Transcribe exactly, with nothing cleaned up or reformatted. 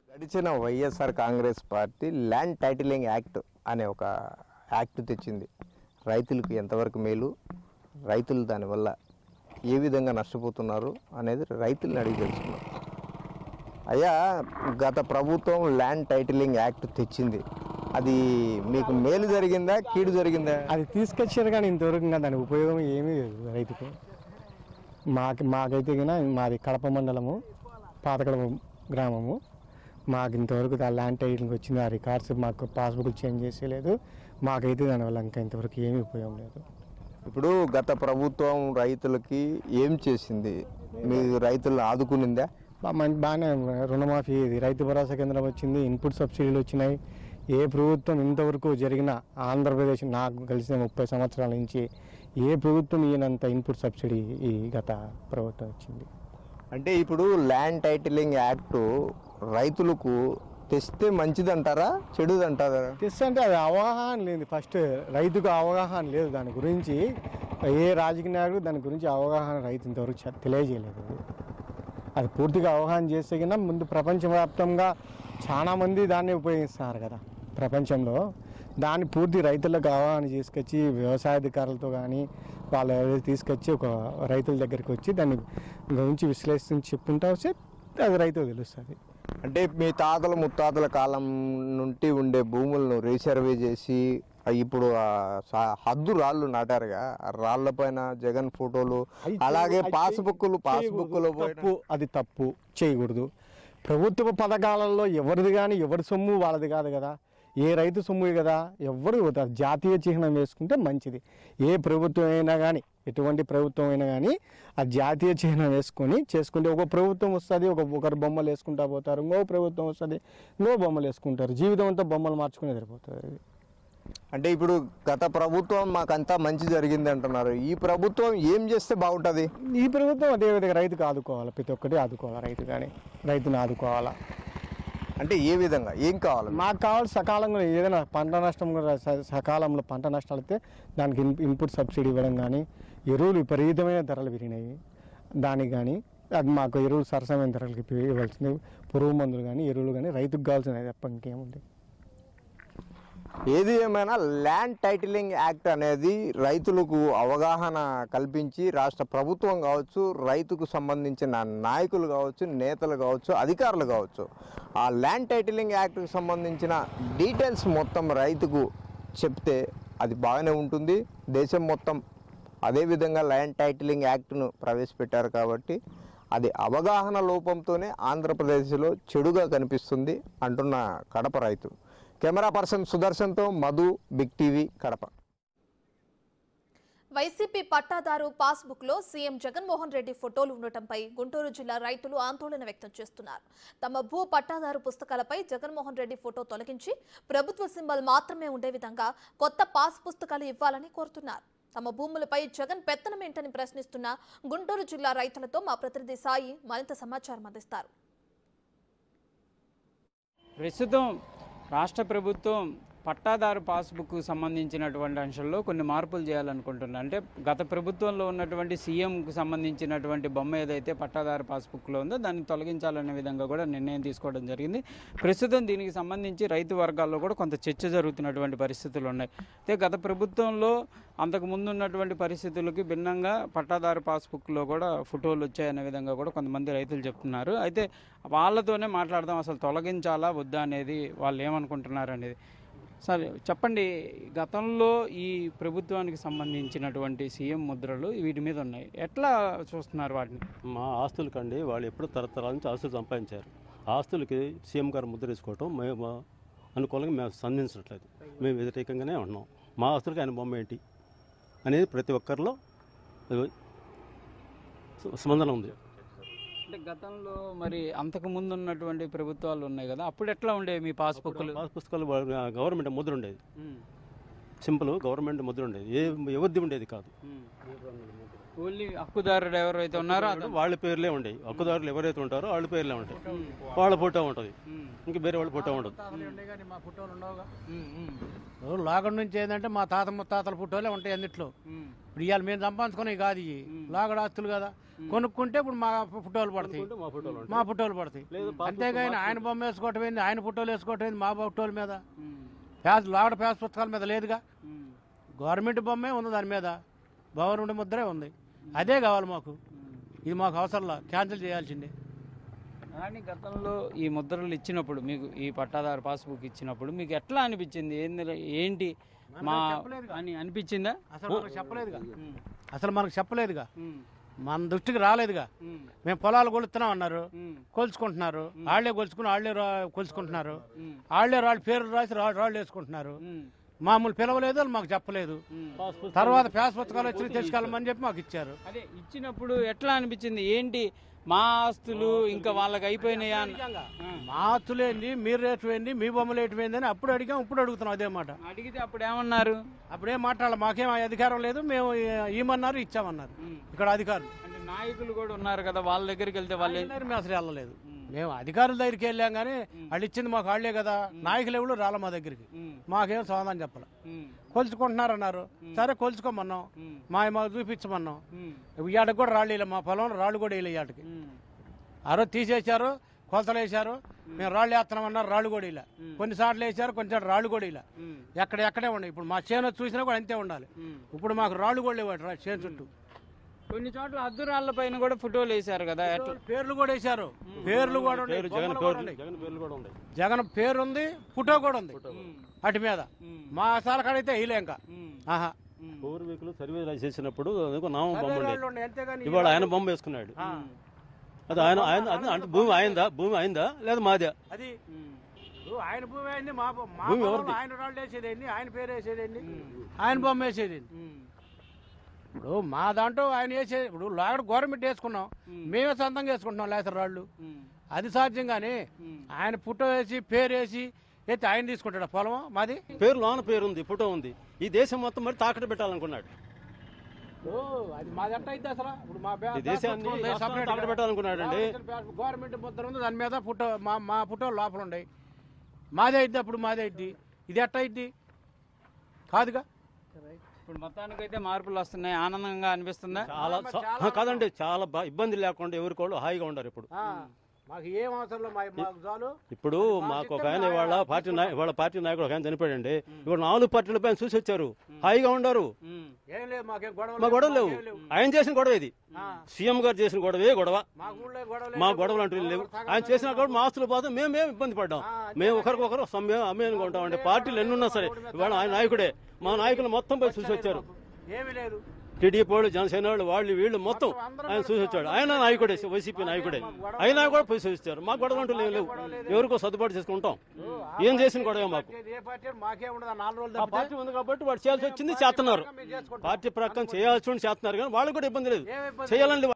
గడిచిన YSR Congress party land titling act అనే ఒక యాక్ట్ తెచ్చింది. రైతులకు ఎంతవరకు మేలు, రైతులు దానివల్ల ఏ విధంగా నష్టపోతున్నారు అనేది రైతులను అడిగి తెలుసుకున్నాం. అయ్యా, గత ప్రభుత్వం ల్యాండ్ టైటిలింగ్ యాక్ట్ తెచ్చింది, అది మీకు మేలు జరిగిందా, కీడు జరిగిందా? అది తీసుకొచ్చారు కానీ ఇంతవరకు దాని ఉపయోగం ఏమీ లేదు రైతుకు. మాకు మాకైతే కన్నా మాది కడప మండలము, పాతకడప గ్రామము. మాకు ఇంతవరకు ఆ ల్యాండ్ టైటిలింగ్ వచ్చింది, ఆ రికార్డ్స్ మాకు పాస్బుక్ చేంజ్ చేసేలేదు. మాకైతే దానివల్ల ఇంకా ఇంతవరకు ఏమీ ఉపయోగం లేదు. ఇప్పుడు గత ప్రభుత్వం రైతులకి ఏం చేసింది? మీ రైతులను ఆదుకునిందా? బాగానే రుణమాఫీ, రైతు భరోసా కేంద్రం వచ్చింది, ఇన్పుట్ సబ్సిడీలు వచ్చినాయి. ఏ ప్రభుత్వం ఇంతవరకు జరిగిన ఆంధ్రప్రదేశ్ నాకు కలిసిన ముప్పై సంవత్సరాల నుంచి ఏ ప్రభుత్వం ఈయనంత ఇన్పుట్ సబ్సిడీ ఈ గత ప్రభుత్వం వచ్చింది. అంటే ఇప్పుడు ల్యాండ్ టైటిలింగ్ యాక్ట్ రైతులకు తెస్తే మంచిదంటారా, చెడుదంటారా? తెస్తే అంటే అది అవగాహన లేదు. ఫస్ట్ రైతుకు అవగాహన లేదు దాని గురించి. ఏ రాజకీయ నాయకుడు దాని గురించి అవగాహన రైతు ఇంతవరకు తెలియజేయలేదు. అది పూర్తిగా అవగాహన చేస్తే కన్నా ముందు ప్రపంచవ్యాప్తంగా చాలామంది దాన్ని ఉపయోగిస్తున్నారు కదా ప్రపంచంలో. దాన్ని పూర్తి రైతులకు అవగాహన తీసుకొచ్చి వ్యవసాయాధికారులతో కానీ వాళ్ళు తీసుకొచ్చి ఒక రైతుల దగ్గరికి వచ్చి దాన్ని గురించి విశ్లేషించి చెప్పుకుంటా వస్తే అది రైతుకు తెలుస్తుంది. అంటే మీ తాతల ముత్తాతల కాలం నుండి ఉండే భూములను రీసర్వే చేసి ఇప్పుడు హద్దు రాళ్ళు నాటారుగా, ఆ రాళ్ల పైన జగన్ ఫోటోలు, అలాగే పాస్బుక్లు పాస్బుక్లు అది తప్పు చేయకూడదు. ప్రభుత్వ పథకాలలో ఎవరిది కానీ ఎవరి సొమ్ము వాళ్ళది కాదు కదా, ఏ రైతు సొమ్ము కదా, ఎవరు జాతీయ చిహ్నం వేసుకుంటే మంచిది. ఏ ప్రభుత్వం అయినా కానీ, ఎటువంటి ప్రభుత్వం అయినా కానీ ఆ జాతీయ చిహ్నం వేసుకొని చేసుకుంటే ఒక ప్రభుత్వం వస్తుంది, ఒక ఒకరు బొమ్మలు వేసుకుంటా పోతారు, ఇంకో ప్రభుత్వం వస్తుంది, ఇంకో బొమ్మలు వేసుకుంటారు. జీవితం అంతా బొమ్మలు మార్చుకుని సరిపోతుంది. అంటే ఇప్పుడు గత ప్రభుత్వం మాకంతా మంచి జరిగింది అంటున్నారు, ఈ ప్రభుత్వం ఏం చేస్తే బాగుంటుంది? ఈ ప్రభుత్వం అదేవిధంగా రైతుకు ఆదుకోవాలి, ప్రతి ఒక్కటి ఆదుకోవాలి. రైతు కానీ రైతుని ఆదుకోవాలా అంటే ఏ విధంగా, ఏం కావాలి? మాకు కావాలి సకాలంలో ఏదైనా పంట నష్టం కూడా సకాలంలో పంట నష్టాలు అయితే దానికి ఇన్పుట్ సబ్సిడీ ఇవ్వడం కానీ, ఎరువులు విపరీతమైన ధరలు పెరిగినాయి దానికి కానీ అది మాకు ఎరువులు సరసమైన ధరలకి ఇవ్వాల్సింది. పురుగు మందులు కానీ ఎరువులు కానీ రైతుకు కావాల్సినవి తప్ప ఇంకేముంది. ఏది ఏమైనా ల్యాండ్ టైటిలింగ్ యాక్ట్ అనేది రైతులకు అవగాహన కల్పించి రాష్ట్ర ప్రభుత్వం కావచ్చు, రైతుకు సంబంధించిన నాయకులు కావచ్చు, నేతలు కావచ్చు, అధికారులు కావచ్చు, ఆ ల్యాండ్ టైటిలింగ్ యాక్ట్కి సంబంధించిన డీటెయిల్స్ మొత్తం రైతుకు చెప్తే అది బాగానే ఉంటుంది. దేశం మొత్తం అదేవిధంగా ల్యాండ్ టైటిలింగ్ యాక్ట్ను ప్రవేశపెట్టారు కాబట్టి అది అవగాహన లోపంతోనే ఆంధ్రప్రదేశ్లో చెడుగా కనిపిస్తుంది అంటున్న కడప రైతు. కెమెరా పర్సన్ సుదర్శన్తో మధు, బిగ్ టీవీ, కడప. వైసీపీ పట్టాదారు పాస్బుక్ లో సీఎం జగన్మోహన్ రెడ్డి ఫోటోలు ఉండటంపై గుంటూరు జిల్లా రైతులు ఆందోళన వ్యక్తం చేస్తున్నారు. తమ భూ పట్టాదారు పుస్తకాలపై జగన్మోహన్ రెడ్డి ఫోటో తొలగించి ప్రభుత్వ సింబల్ మాత్రమే ఉండే విధంగా కొత్త పాస్ పుస్తకాలు ఇవ్వాలని కోరుతున్నారు. తమ భూములపై జగన్ పెత్తనమేంటని ప్రశ్నిస్తున్న గుంటూరు జిల్లా రైతులతో మా ప్రతినిధి సాయి మరింత సమాచారం అందిస్తారు. ప్రస్తుతం రాష్ట్ర ప్రభుత్వం పట్టాదారు పాస్బుక్ సంబంధించినటువంటి అంశంలో కొన్ని మార్పులు చేయాలనుకుంటున్నారు. అంటే గత ప్రభుత్వంలో ఉన్నటువంటి సీఎంకు సంబంధించినటువంటి బొమ్మ ఏదైతే పట్టాదారు పాస్బుక్లో ఉందో దాన్ని తొలగించాలనే విధంగా కూడా నిర్ణయం తీసుకోవడం జరిగింది. ప్రస్తుతం దీనికి సంబంధించి రైతు వర్గాల్లో కూడా కొంత చర్చ జరుగుతున్నటువంటి పరిస్థితులు ఉన్నాయి. అయితే గత ప్రభుత్వంలో అంతకు ముందు ఉన్నటువంటి పరిస్థితులకి భిన్నంగా పట్టాదారు పాస్బుక్లో కూడా ఫోటోలు వచ్చాయనే విధంగా కూడా కొంతమంది రైతులు చెప్తున్నారు. అయితే వాళ్ళతోనే మాట్లాడదాం, అసలు తొలగించాలా వద్దా అనేది వాళ్ళు ఏమనుకుంటున్నారు అనేది. సరే చెప్పండి, గతంలో ఈ ప్రభుత్వానికి సంబంధించినటువంటి సీఎం ముద్రలు వీటి మీద ఉన్నాయి, ఎట్లా చూస్తున్నారు వాటిని? మా ఆస్తులకండి వాళ్ళు ఎప్పుడు తరతరాల నుంచి ఆస్తులు సంపాదించారు. ఆస్తులకి సీఎం గారు ముద్ర వేసుకోవటం మేము అనుకూలంగా మేము స్పందించట్లేదు, మేము వ్యతిరేకంగానే ఉన్నాం. మా ఆస్తులకి ఆయన బొమ్మ ఏంటి అనేది ప్రతి ఒక్కరిలో స్పందన ఉంది. అంటే గతంలో మరి అంతకు ముందు ఉన్నటువంటి ప్రభుత్వాలు ఉన్నాయి కదా, అప్పుడు ఎట్లా ఉండేవి మీ పాస్బుక్లు? పాస్ పుస్తకాలు గవర్నమెంట్ ముద్ర ఉండేది, సింపుల్ గవర్నమెంట్ ముద్ర ఉండేది, ఏ ఎవరిది ఉండేది కాదు. ఓన్లీ హక్కుదారుడు ఎవరైతే ఉన్నారో హక్కుదారుడు వాళ్ళ పేర్లే ఉండేవి. హక్కుదారులు ఎవరైతే ఉంటారో వాళ్ళ పేర్లే ఉంటాయి. వాళ్ళ ఫోటో ఉంటుంది, ఇంకా వేరే వాళ్ళ ఫోటో ఉండదు. మా ఫోటోలు ఉండవుగా. లాగడ నుంచి ఏంటంటే మా తాత ముత్తాతల ఫోటోలే ఉంటాయి అన్నిట్లో. ఇప్పుడు ఇవాళ మేము సంపాదించుకునే కాదు ఇవి, లాగడ ఆస్తులు కదా. కొనుక్కుంటే ఇప్పుడు మా ఫోటోలు పడతాయి, మా ఫోటోలు పడతాయి. అంతేగాని ఆయన బొమ్మ వేసుకోవటం ఏంది, ఆయన ఫోటోలు వేసుకోవటం ఏంది మా ఫోటోల మీద. ప్యాస్ లాగడ ప్యాస్ పుస్తకాల మీద లేదుగా. గవర్నమెంట్ బొమ్మే ఉంది దాని మీద, గవర్నమెంట్ ముద్రే ఉంది. అదే కావాలి మాకు. ఇది మాకు అవసరంలా, క్యాన్సిల్ చేయాల్సిందే. కానీ గతంలో ఈ ముద్రలు ఇచ్చినప్పుడు మీకు ఈ పట్టాదారు పాస్బుక్ ఇచ్చినప్పుడు మీకు ఎట్లా అనిపించింది? ఏంది ఏంటి మా అని అనిపించిందా? అసలు మనకు చెప్పలేదుగా, అసలు మనకు చెప్పలేదుగా, మన దృష్టికి రాలేదుగా. మేము పొలాలు కొలుస్తున్నాం అన్నారు, కొలుచుకుంటున్నారు. వాళ్లే కొలుచుకుని వాళ్లే కొలుచుకుంటున్నారు. వాళ్లే రాళ్ళు పేర్లు రాసి రాళ్ళు వేసుకుంటున్నారు. మామూలు పిలవలేదు, మాకు చెప్పలేదు. తర్వాత ప్యాస్ పుస్తకాలు వచ్చి తెచ్చుకోవాలని చెప్పి మాకు ఇచ్చారు. అదే ఇచ్చినప్పుడు ఎట్లా అనిపించింది? ఏంటి మా ఆస్తులు ఇంకా వాళ్ళకి అయిపోయినాయా? మా ఆస్తులు ఏంది, మీరు రేటు ఏంది, మీ బొమ్మలు రేటు ఏంది అని అప్పుడు అడిగాం, ఇప్పుడు అడుగుతున్నాం అదే మాట. అడిగితే అప్పుడు ఏమన్నారు? అప్పుడేం మాట్లాడాలి, మాకేం అధికారం లేదు, మేము ఇమ్మన్నారు ఇచ్చామన్నారు ఇక్కడ అధికారులు. అంటే నాయకులు కూడా ఉన్నారు కదా, వాళ్ళ దగ్గరికి వెళ్తే వాళ్ళు మేము అసలు వెళ్ళలేదు. మేము అధికారుల దగ్గరికి వెళ్ళాం కానీ వాళ్ళు ఇచ్చింది మాకు వాళ్ళే కదా. నాయకులు ఎవరు రాలే మా దగ్గరికి, మాకేం సమాధానం చెప్పాలి. కొలుచుకుంటున్నారు అన్నారు, సరే కొలుచుకోమన్నాం, మా మాకు చూపించమన్నాం. ఇవాటికి కూడా రాళ్ళు వేయలే, మా పొలంలో రాళ్ళు కూడా వేయలే ఇవాటికి. ఆ రోజు తీసేశారు, కొలతలు వేశారు, మేము రాళ్ళు వేస్తున్నామన్నారు, రాళ్ళు కూడా ఇలా. కొన్నిసార్లు వేసారు, కొన్నిసార్లు రాళ్ళు కూడా ఇలా. ఎక్కడ ఎక్కడే ఉండాలి. ఇప్పుడు మా చేను చూసినా కూడా అంతే ఉండాలి. ఇప్పుడు మాకు రాళ్ళు కూడా లేవు చేను చుట్టూ. కొన్ని చోట్ల అద్దురాళ్ల పైన కూడా ఫోటోలు వేశారు కదా, ఎట్లా? పేర్లు కూడా వేశారు, పేర్లు కూడా ఉన్నాయి, జగన్ బొమ్మలు కూడా పేరు ఉన్నాయి. జగన్ పేర్లు కూడా ఉన్నాయి. జగన్ పేరు ఉంది, ఫోటో కూడా ఉంది అటు మీద. మా సాలకాడైతే వేయలే ఇంకా. ఆహా పూర్వీకులు సర్వే చేసినప్పుడు నామం బొమ్మ రాళ్ళు ఉండేది. ఉన్నాయి, అంతేగాని ఇవాళ ఆయన బొమ్మ వేసుకున్నాడు. అది ఆయన ఆయన అది అంటే భూమి ఆయనదా, భూమి ఆయనదా లేదా మాదే? అది ఇప్పుడు ఆయన భూమి అయింది, మా బొ- మా భూమి పొలంలో ఎవరిది? ఆయన రాళ్ళు వేసేదేంది, ఆయన పేరు వేసేదేంది, ఆయన బొమ్మ వేసేదేంది. ఇప్పుడు మా దాంట్లో ఆయన వేసే, ఇప్పుడు లాగడ గవర్నమెంట్ వేసుకున్నాం, మేమే సొంతంగా వేసుకుంటున్నాం లేసర రాళ్ళు. అది సాధ్యం కానీ ఆయన ఫోటో వేసి పేరు వేసి అయితే ఆయన తీసుకుంటాడు పొలం మాది. పేరు లోన పేరు ఉంది, ఫోటో ఉంది. ఈ దేశం మొత్తం మరి తాకట్టు పెట్టాలనుకున్నాడు. ఓ, అది మాది ఎట్ట అయితే అసలు ఇప్పుడు మా ఈ దేశాన్ని రాష్ట్రాన్ని తాకట్టు పెట్టాలనుకున్నాడు అండి. గవర్నమెంట్ ముద్ర ఉంది, దాని మీద ఫోటో మా మా ఫోటో లోపల ఉన్నాయి. మాదే అయింది, అప్పుడు మాదే అయింది. ఇది ఎట్ట అయింది కాదుగా. ఇప్పుడు మొత్తానికి అయితే మార్పులు వస్తున్నాయి, ఆనందంగా అనిపిస్తుందా? చాలా చా- కాదండి, చాలా బా ఇబ్బంది లేకుండా ఎవరికోళ్ళు హాయిగా ఉండరు. ఇప్పుడు ఆ, మాకు ఏం అవసరం లేదు, మా- మాకు చాలు. ఇప్పుడు మాకు ఒక ఆయన వాళ్ళ పార్టీ నాయ- వాళ్ళ పార్టీ నాయకుడు ఒక ఆయన చనిపోయాడండి. ఇప్పుడు నాలుగు పార్టీల పైన చూసి వచ్చారు, హాయిగా ఉండరు. ఏం లేదు, మాకేం గొడవ మా గొడవలు లేవు. ఆయన చేసిన గొడవ ఇది, సీఎం గారు చేసిన గొడవే గొడవ. మా ఊళ్ళో గొడవ మా గొడవలు అంటూ లేవు. ఆయన చేసిన కూడా మా ఆస్తులు పోతే మేము మేము ఇబ్బంది పడ్డాం. మేము ఒకరికొకరు సమ్మె అమ్మేనుగా ఉంటామండి. పార్టీలు ఎన్నున్నా సరే ఇవాళ ఆయన నాయకుడే. మా నాయకులు మొత్తం పోయి చూసి వచ్చారు. ఏమీ లేదు. టీడీపీ వాళ్ళు, జనసేన వాళ్ళు, వాళ్ళు వీళ్ళు మొత్తం ఆయన చూసి వచ్చాడు. ఆయన నాయకుడే, వైసీపీ నాయకుడే. అయినా కూడా పోయి చూసి వచ్చారు. మా గొడవలు అంటూ లేవు. ఎవరికో సర్దుబాటు చేసుకుంటాం. ఏం చేసిన గొడవ మాకు? ఏ పార్టీ మాకే ఉండదు, నాలుగు రోజులు ఆ తప్పితే. పార్టీ ఉంది కాబట్టి వాడు చేయాల్సి వచ్చింది చేస్తున్నారు. పార్టీ ప్రకారం చేయాల్సి చేస్తున్నారు కానీ వాళ్ళకి కూడా ఇబ్బంది లేదు, చేయాలని